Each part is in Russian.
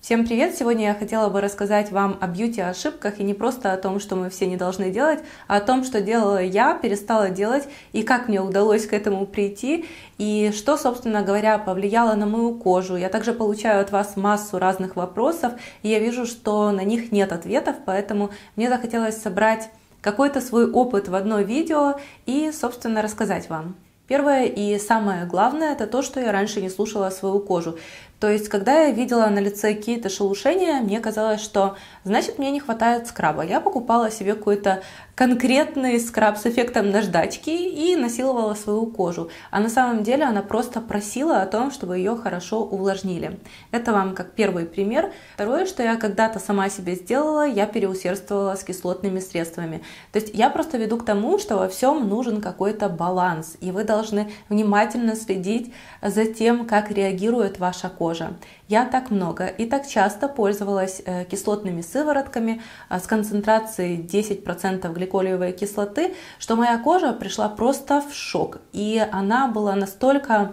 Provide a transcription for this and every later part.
Всем привет! Сегодня я хотела бы рассказать вам о бьюти-ошибках и не просто о том, что мы все не должны делать, а о том, что делала я, перестала делать и как мне удалось к этому прийти и что, собственно говоря, повлияло на мою кожу. Я также получаю от вас массу разных вопросов и я вижу, что на них нет ответов, поэтому мне захотелось собрать какой-то свой опыт в одно видео и, собственно, рассказать вам. Первое и самое главное – это то, что я раньше не слушала свою кожу. То есть, когда я видела на лице какие-то шелушения, мне казалось, что значит мне не хватает скраба. Я покупала себе какой-то конкретный скраб с эффектом наждачки и насиловала свою кожу. А на самом деле она просто просила о том, чтобы ее хорошо увлажнили. Это вам как первый пример. Второе, что я когда-то сама себе сделала, я переусердствовала с кислотными средствами. То есть я просто веду к тому, что во всем нужен какой-то баланс. И вы должны внимательно следить за тем, как реагирует ваша кожа. Я так много и так часто пользовалась кислотными сыворотками с концентрацией 10% гликолиевой кислоты, что моя кожа пришла просто в шок. И она была настолько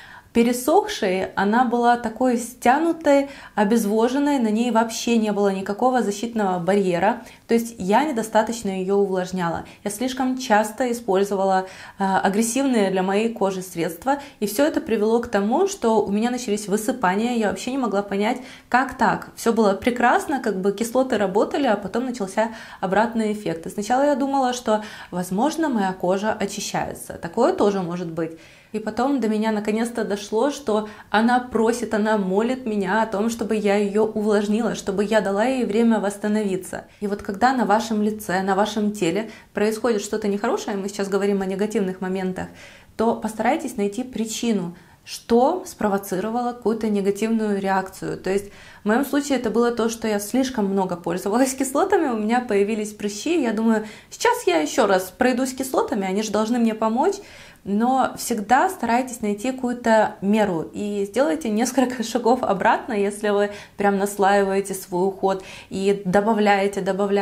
пересохшей, она была такой стянутой, обезвоженной, на ней вообще не было никакого защитного барьера, то есть я недостаточно ее увлажняла. Я слишком часто использовала агрессивные для моей кожи средства, и все это привело к тому, что у меня начались высыпания, я вообще не могла понять, как так. Все было прекрасно, как бы кислоты работали, а потом начался обратный эффект. И сначала я думала, что, возможно, моя кожа очищается. Такое тоже может быть. И потом до меня наконец-то дошло, что она просит, она молит меня о том, чтобы я ее увлажнила, чтобы я дала ей время восстановиться. И вот когда на вашем лице, на вашем теле происходит что-то нехорошее, мы сейчас говорим о негативных моментах, то постарайтесь найти причину, что спровоцировало какую-то негативную реакцию. То есть в моем случае это было то, что я слишком много пользовалась кислотами, у меня появились прыщи, я думаю, сейчас я еще раз пройдусь кислотами, они же должны мне помочь, но всегда старайтесь найти какую-то меру и сделайте несколько шагов обратно, если вы прям наслаиваете свой уход и добавляете.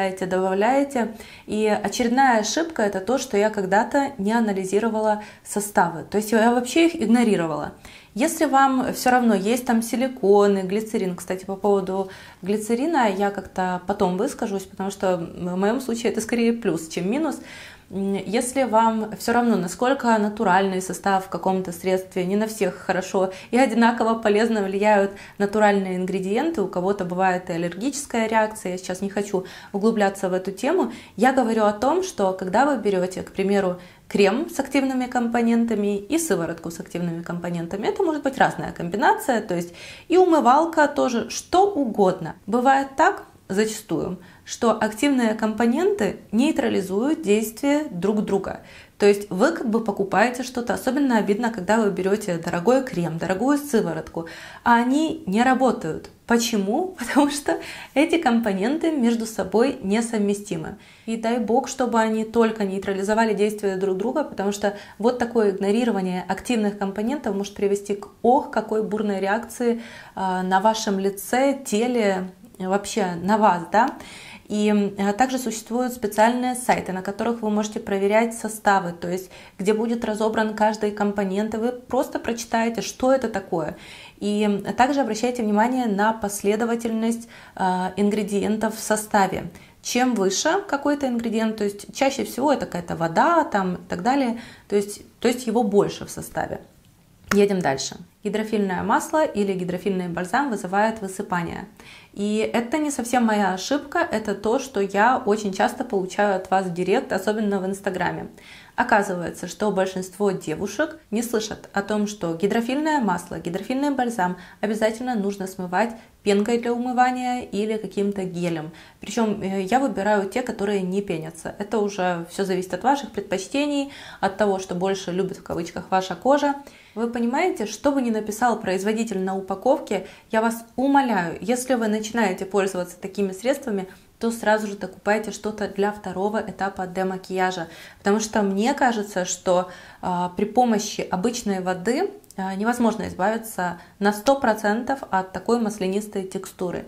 И очередная ошибка – это то, что я когда-то не анализировала составы, то есть я вообще их игнорировала. Если вам все равно есть там силикон и глицерин, кстати, по поводу глицерина я как-то потом выскажусь, потому что в моем случае это скорее плюс, чем минус. Если вам все равно, насколько натуральный состав в каком-то средстве, не на всех хорошо и одинаково полезно влияют натуральные ингредиенты, у кого-то бывает и аллергическая реакция, я сейчас не хочу углубляться в эту тему, я говорю о том, что когда вы берете, к примеру, крем с активными компонентами и сыворотку с активными компонентами, это может быть разная комбинация, то есть и умывалка тоже, что угодно. Бывает так, зачастую, что активные компоненты нейтрализуют действие друг друга. То есть вы как бы покупаете что-то, особенно обидно, когда вы берете дорогой крем, дорогую сыворотку, а они не работают. Почему? Потому что эти компоненты между собой несовместимы. И дай бог, чтобы они только нейтрализовали действия друг друга, потому что вот такое игнорирование активных компонентов может привести к какой бурной реакции на вашем лице, теле, вообще на вас, да. И также существуют специальные сайты, на которых вы можете проверять составы, то есть где будет разобран каждый компонент, и вы просто прочитаете, что это такое. И также обращайте внимание на последовательность ингредиентов в составе. Чем выше какой-то ингредиент, то есть чаще всего это какая-то вода там, и так далее, то есть его больше в составе. Едем дальше. Гидрофильное масло или гидрофильный бальзам вызывает высыпание. И это не совсем моя ошибка, это то, что я очень часто получаю от вас в директ, особенно в Инстаграме. Оказывается, что большинство девушек не слышат о том, что гидрофильное масло, гидрофильный бальзам обязательно нужно смывать пенкой для умывания или каким-то гелем. Причем я выбираю те, которые не пенятся. Это уже все зависит от ваших предпочтений, от того, что больше любит в кавычках ваша кожа. Вы понимаете, что бы ни написал производитель на упаковке, я вас умоляю, если вы начинаете пользоваться такими средствами, то сразу же докупайте что-то для второго этапа демакияжа. Потому что мне кажется, что при помощи обычной воды невозможно избавиться на 100% от такой маслянистой текстуры.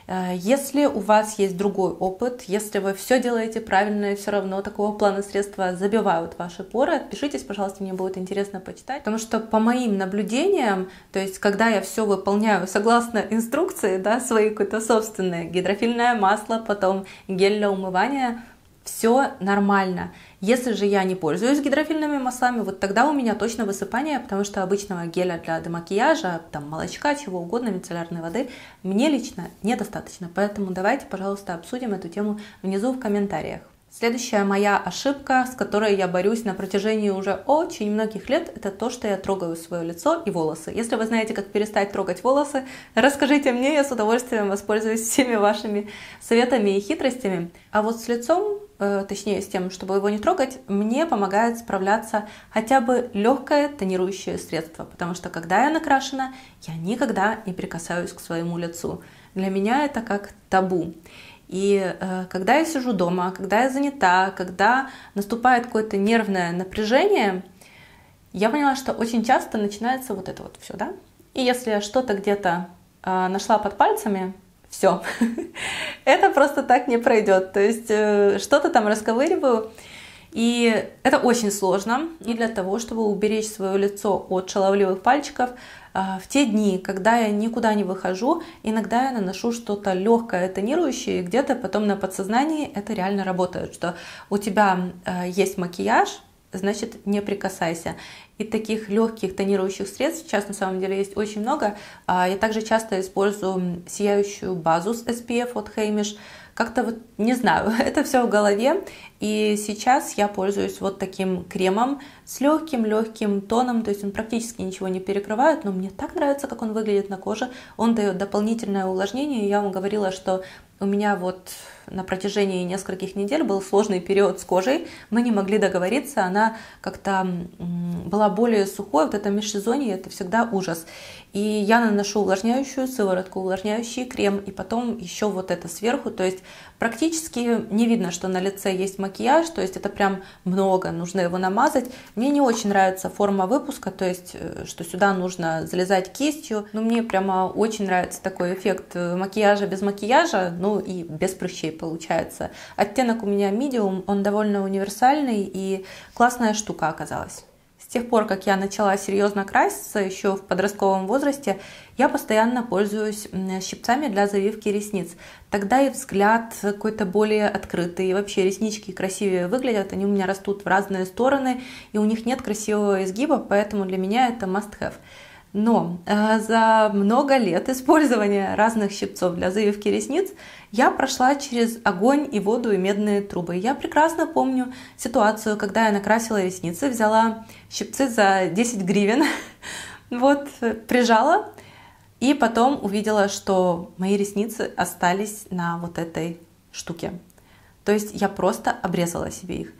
Если у вас есть другой опыт, если вы все делаете правильно и все равно такого плана средства забивают ваши поры, отпишитесь, пожалуйста, мне будет интересно почитать. Потому что по моим наблюдениям, то есть когда я все выполняю согласно инструкции, да, свои какое-то собственное, гидрофильное масло, потом гель для умывания, все нормально. Если же я не пользуюсь гидрофильными маслами, вот тогда у меня точно высыпание, потому что обычного геля для демакияжа, там молочка, чего угодно, мицеллярной воды, мне лично недостаточно. Поэтому давайте, пожалуйста, обсудим эту тему внизу в комментариях. Следующая моя ошибка, с которой я борюсь на протяжении уже очень многих лет, это то, что я трогаю свое лицо и волосы. Если вы знаете, как перестать трогать волосы, расскажите мне, я с удовольствием воспользуюсь всеми вашими советами и хитростями. А вот с лицом, точнее с тем, чтобы его не трогать, мне помогает справляться хотя бы легкое тонирующее средство, потому что когда я накрашена, я никогда не прикасаюсь к своему лицу. Для меня это как табу. И когда я сижу дома, когда я занята, когда наступает какое-то нервное напряжение, я поняла, что очень часто начинается вот это вот все, да? И если я что-то где-то нашла под пальцами, все, это просто так не пройдет. То есть что-то там расковыриваю, и это очень сложно. И для того, чтобы уберечь свое лицо от шаловливых пальчиков, в те дни, когда я никуда не выхожу, иногда я наношу что-то легкое, тонирующее, и где-то потом на подсознании это реально работает, что у тебя есть макияж, значит, не прикасайся. И таких легких тонирующих средств сейчас на самом деле есть очень много. Я также часто использую сияющую базу с SPF от Heimish. Как-то вот, не знаю, это все в голове. И сейчас я пользуюсь вот таким кремом с легким тоном, то есть он практически ничего не перекрывает, но мне так нравится, как он выглядит на коже. Он дает дополнительное увлажнение. Я вам говорила, что у меня вот на протяжении нескольких недель был сложный период с кожей. Мы не могли договориться, она как-то была более сухой. Вот это межсезонье, это всегда ужас. И я наношу увлажняющую сыворотку, увлажняющий крем, и потом еще вот это сверху. То есть практически не видно, что на лице есть макияж, то есть это прям много, нужно его намазать. Мне не очень нравится форма выпуска, то есть что сюда нужно залезать кистью. Но мне прямо очень нравится такой эффект макияжа без макияжа, ну и без прыщей получается. Оттенок у меня medium, он довольно универсальный и классная штука оказалась. С тех пор, как я начала серьезно краситься, еще в подростковом возрасте, я постоянно пользуюсь щипцами для завивки ресниц. Тогда и взгляд какой-то более открытый, и вообще реснички красивее выглядят, они у меня растут в разные стороны, и у них нет красивого изгиба, поэтому для меня это must-have. Но за много лет использования разных щипцов для завивки ресниц я прошла через огонь и воду и медные трубы. Я прекрасно помню ситуацию, когда я накрасила ресницы, взяла щипцы за 10 гривен, вот, прижала, и потом увидела, что мои ресницы остались на вот этой штуке. То есть я просто обрезала себе их.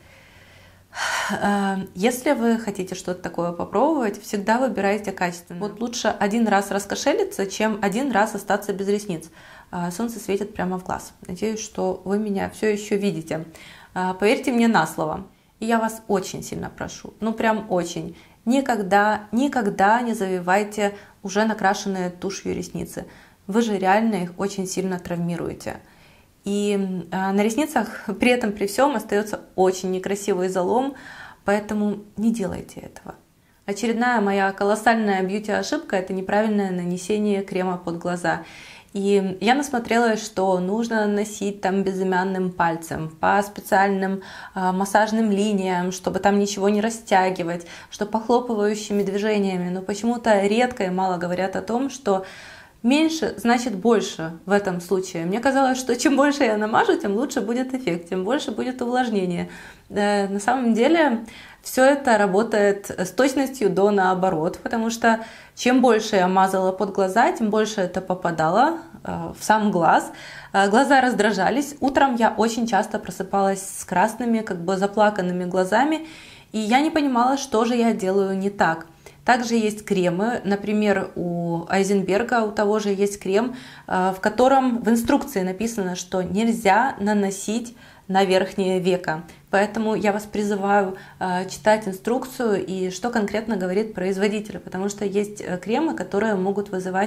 Если вы хотите что-то такое попробовать, всегда выбирайте качественно. Вот лучше один раз раскошелиться, чем один раз остаться без ресниц. Солнце светит прямо в глаз. Надеюсь, что вы меня все еще видите. Поверьте мне на слово. И я вас очень сильно прошу, ну прям очень, никогда не завивайте уже накрашенные тушью ресницы. Вы же реально их очень сильно травмируете. И на ресницах при этом, при всем, остается очень некрасивый залом, поэтому не делайте этого. Очередная моя колоссальная бьюти-ошибка – это неправильное нанесение крема под глаза. И я насмотрелась, что нужно наносить там безымянным пальцем, по специальным массажным линиям, чтобы там ничего не растягивать, что похлопывающими движениями. Но почему-то редко и мало говорят о том, что меньше значит больше в этом случае. Мне казалось, что чем больше я намажу, тем лучше будет эффект, тем больше будет увлажнение. На самом деле все это работает с точностью до наоборот, потому что чем больше я мазала под глаза, тем больше это попадало в сам глаз. Глаза раздражались. Утром я очень часто просыпалась с красными, как бы заплаканными глазами, и я не понимала, что же я делаю не так. Также есть кремы, например, у Айзенберга, у того же есть крем, в котором в инструкции написано, что нельзя наносить на верхнее веко. Поэтому я вас призываю читать инструкцию и что конкретно говорит производитель, потому что есть кремы, которые могут вызывать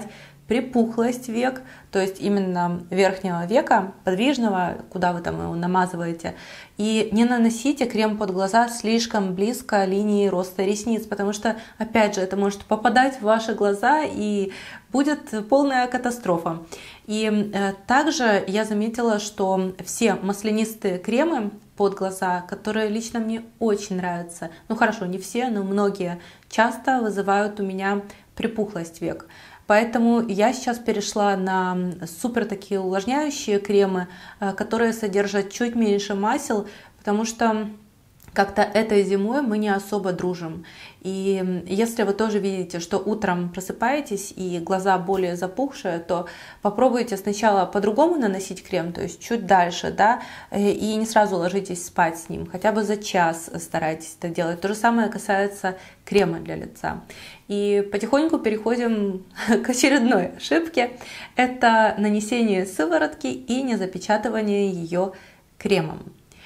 припухлость век, то есть именно верхнего века, подвижного, куда вы там его намазываете. И не наносите крем под глаза слишком близко линии роста ресниц, потому что, опять же, это может попадать в ваши глаза и будет полная катастрофа. И также я заметила, что все маслянистые кремы под глаза, которые лично мне очень нравятся, ну хорошо, не все, но многие, часто вызывают у меня припухлость век. Поэтому я сейчас перешла на супер такие увлажняющие кремы, которые содержат чуть меньше масел, потому что как-то этой зимой мы не особо дружим. И если вы тоже видите, что утром просыпаетесь и глаза более запухшие, то попробуйте сначала по-другому наносить крем, то есть чуть дальше, да, и не сразу ложитесь спать с ним, хотя бы за час старайтесь это делать. То же самое касается крема для лица. И потихоньку переходим к очередной ошибке. Это нанесение сыворотки и не запечатывание ее кремом.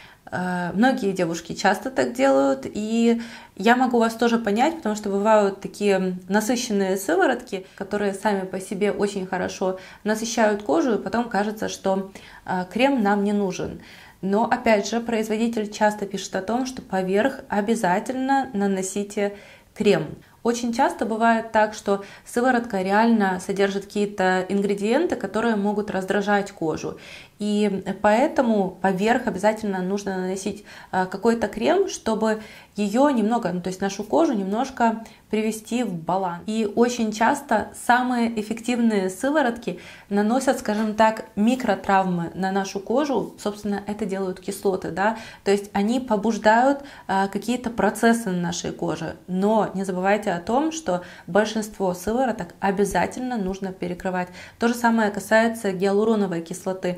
Многие девушки часто так делают, и я могу вас тоже понять, потому что бывают такие насыщенные сыворотки, которые сами по себе очень хорошо насыщают кожу, и потом кажется, что крем нам не нужен. Но опять же, производитель часто пишет о том, что поверх обязательно наносите крем. Очень часто бывает так, что сыворотка реально содержит какие-то ингредиенты, которые могут раздражать кожу. И поэтому поверх обязательно нужно наносить какой-то крем, чтобы ее немного, то есть нашу кожу немножко привести в баланс. И очень часто самые эффективные сыворотки наносят, скажем так, микротравмы на нашу кожу. Собственно, это делают кислоты, да, то есть они побуждают какие-то процессы на нашей коже. Но не забывайте о том, что большинство сывороток обязательно нужно перекрывать. То же самое касается гиалуроновой кислоты.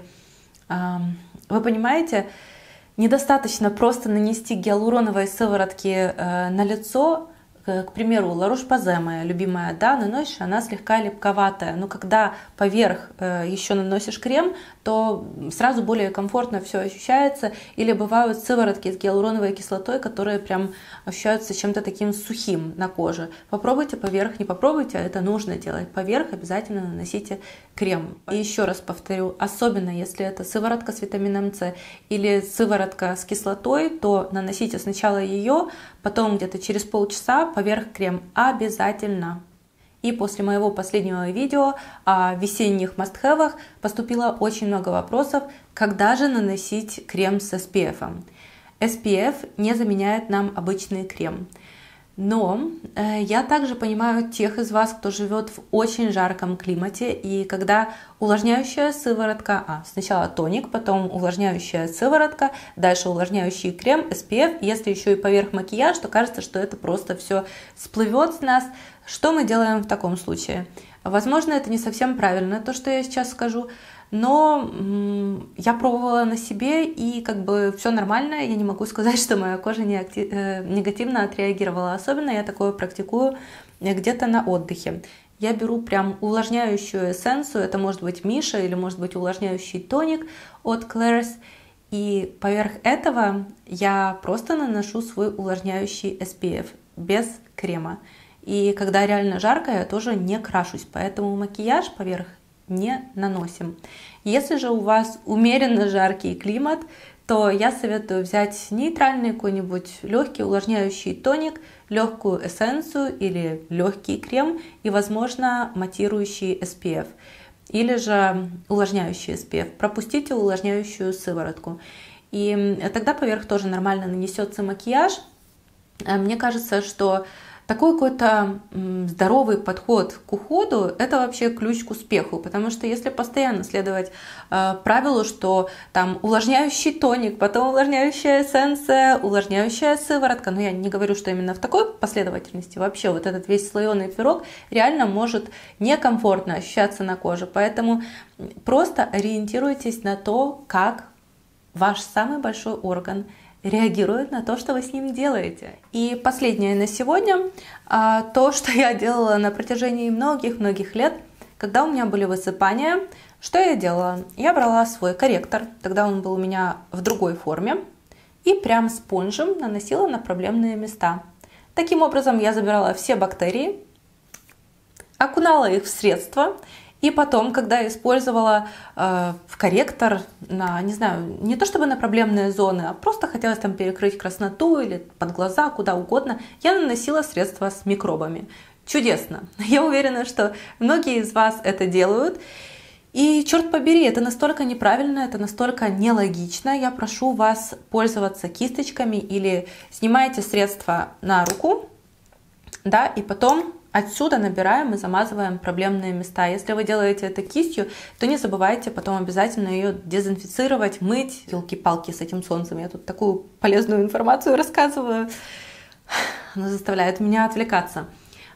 Вы понимаете, недостаточно просто нанести гиалуроновой сыворотки на лицо. К примеру, La Roche-Posay, моя любимая, да, наносишь, она слегка липковатая, но когда поверх еще наносишь крем, то сразу более комфортно все ощущается. Или бывают сыворотки с гиалуроновой кислотой, которые прям ощущаются чем-то таким сухим на коже. Попробуйте поверх, не попробуйте, а это нужно делать. Поверх обязательно наносите крем. И еще раз повторю, особенно если это сыворотка с витамином С или сыворотка с кислотой, то наносите сначала ее, потом где-то через полчаса поверх крем обязательно. И после моего последнего видео о весенних must-have'ах поступило очень много вопросов, когда же наносить крем с SPF. SPF не заменяет нам обычный крем. Но я также понимаю тех из вас, кто живет в очень жарком климате, и когда увлажняющая сыворотка, сначала тоник, потом увлажняющая сыворотка, дальше увлажняющий крем, SPF, если еще и поверх макияж, то кажется, что это просто все сплывет с нас. Что мы делаем в таком случае? Возможно, это не совсем правильно, то, что я сейчас скажу, но я пробовала на себе, и как бы все нормально, я не могу сказать, что моя кожа негативно отреагировала. Особенно я такое практикую где-то на отдыхе. Я беру прям увлажняющую эссенцию, это может быть Миша или может быть увлажняющий тоник от Klairs, и поверх этого я просто наношу свой увлажняющий SPF без крема. И когда реально жарко, я тоже не крашусь, поэтому макияж поверх не наносим. Если же у вас умеренно жаркий климат, то я советую взять нейтральный какой-нибудь легкий увлажняющий тоник, легкую эссенцию или легкий крем и, возможно, матирующий SPF. Или же увлажняющий SPF. Пропустите увлажняющую сыворотку. И тогда поверх тоже нормально нанесется макияж. Мне кажется, что такой какой-то здоровый подход к уходу – это вообще ключ к успеху, потому что если постоянно следовать правилу, что там увлажняющий тоник, потом увлажняющая эссенция, увлажняющая сыворотка, но я не говорю, что именно в такой последовательности, вообще вот этот весь слоеный пирог реально может некомфортно ощущаться на коже, поэтому просто ориентируйтесь на то, как ваш самый большой орган реагирует на то, что вы с ним делаете. И последнее на сегодня, то, что я делала на протяжении многих-многих лет, когда у меня были высыпания, что я делала? Я брала свой корректор, тогда он был у меня в другой форме, и прям спонжем наносила на проблемные места. Таким образом я забирала все бактерии, окунала их в средство И потом, когда я использовала корректор на, не знаю, не то чтобы на проблемные зоны, а просто хотелось там перекрыть красноту или под глаза, куда угодно, я наносила средства с микробами. Чудесно! Я уверена, что многие из вас это делают. И черт побери, это настолько неправильно, это настолько нелогично. Я прошу вас пользоваться кисточками или снимаете средства на руку, да, и потом отсюда набираем и замазываем проблемные места. Если вы делаете это кистью, то не забывайте потом обязательно ее дезинфицировать, мыть. Елки-палки с этим солнцем. Я тут такую полезную информацию рассказываю. Она заставляет меня отвлекаться.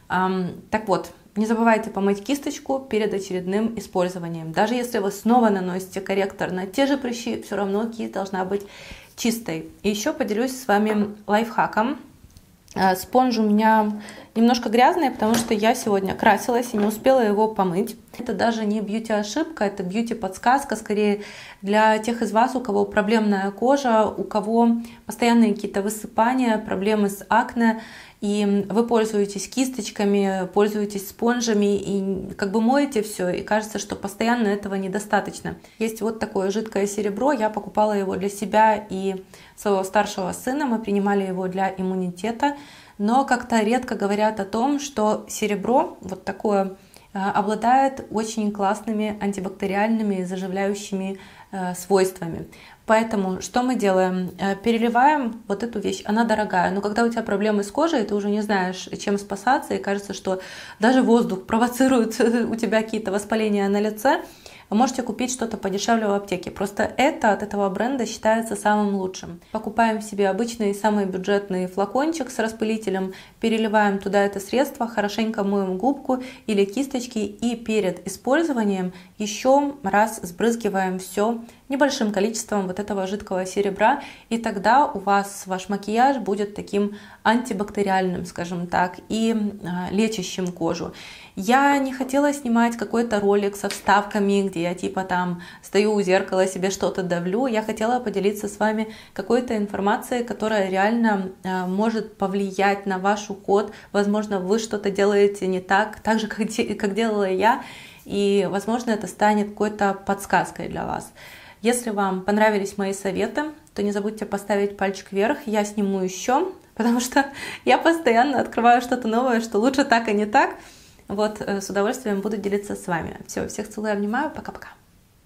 Так вот, не забывайте помыть кисточку перед очередным использованием. Даже если вы снова наносите корректор на те же прыщи, все равно кисть должна быть чистой. И еще поделюсь с вами лайфхаком. Спонж у меня немножко грязный, потому что я сегодня красилась и не успела его помыть. Это даже не бьюти-ошибка, это бьюти-подсказка, скорее для тех из вас, у кого проблемная кожа, у кого постоянные какие-то высыпания, проблемы с акне, и вы пользуетесь кисточками, пользуетесь спонжами и как бы моете все, и кажется, что постоянно этого недостаточно. Есть вот такое жидкое серебро, я покупала его для себя и своего старшего сына, мы принимали его для иммунитета, но как-то редко говорят о том, что серебро вот такое обладает очень классными антибактериальными и заживляющими свойствами. Поэтому что мы делаем? Переливаем вот эту вещь, она дорогая, но когда у тебя проблемы с кожей, ты уже не знаешь, чем спасаться, и кажется, что даже воздух провоцирует у тебя какие-то воспаления на лице, вы можете купить что-то подешевле в аптеке. Просто это от этого бренда считается самым лучшим. Покупаем себе обычный самый бюджетный флакончик с распылителем, переливаем туда это средство, хорошенько моем губку или кисточки и перед использованием еще раз сбрызгиваем все небольшим количеством вот этого жидкого серебра, и тогда у вас ваш макияж будет таким антибактериальным, скажем так, и лечащим кожу. Я не хотела снимать какой-то ролик со вставками, где я типа там стою у зеркала, себе что-то давлю. Я хотела поделиться с вами какой-то информацией, которая реально может повлиять на ваш уход. Возможно, вы что-то делаете не так, так же, как делала я, и, возможно, это станет какой-то подсказкой для вас. Если вам понравились мои советы, то не забудьте поставить пальчик вверх, я сниму еще, потому что я постоянно открываю что-то новое, что лучше так, а не так. Вот, с удовольствием буду делиться с вами. Все, всех целую, обнимаю, пока-пока.